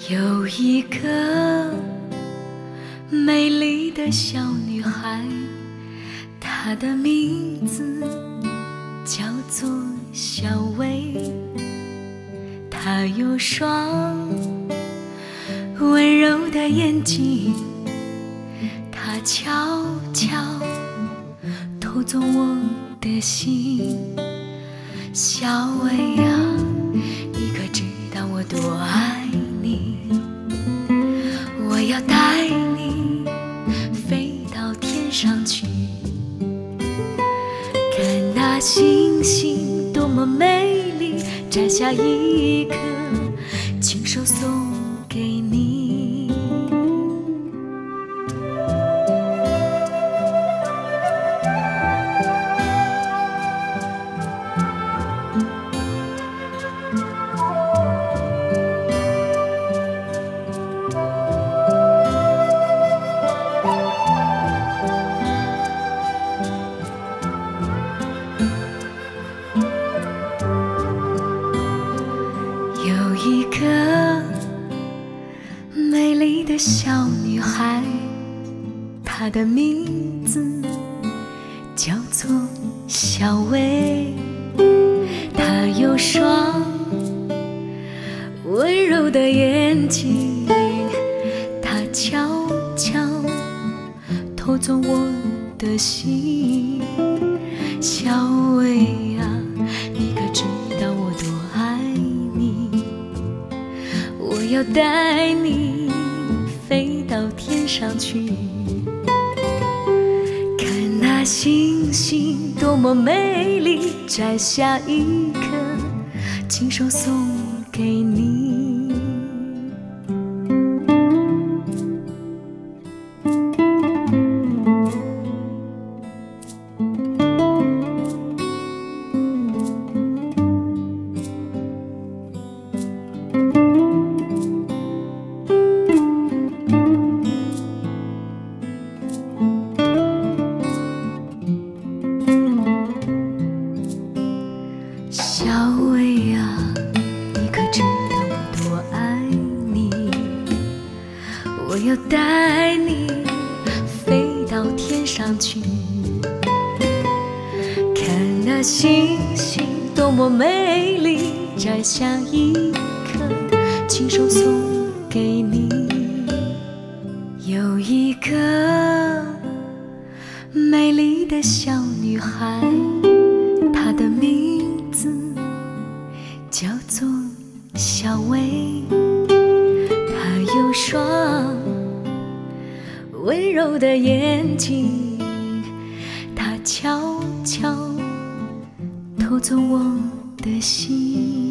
有一个美丽的小女孩，她的名字叫做小薇。她有双温柔的眼睛，她悄悄偷走我的心。小薇啊，你可知道我多爱你？我要带你飞到天上去，看那星星多么美丽，摘下一颗，亲手送给你。有一个美丽的小女孩，她的名字叫做小薇。她有双温柔的眼睛，她悄悄偷走我的心。小薇啊，你可知道我多爱你？我要带你飞到天上去，看那星星多么美丽，摘下一颗，亲手送给你。小薇啊，你可知道我多爱你？我要带你飞到天上去，看那星星多么美丽，摘下一颗，亲手送给你。有一个美丽的小女孩，她的名字叫做小薇。她有双温柔的眼睛，她悄悄偷走我的心。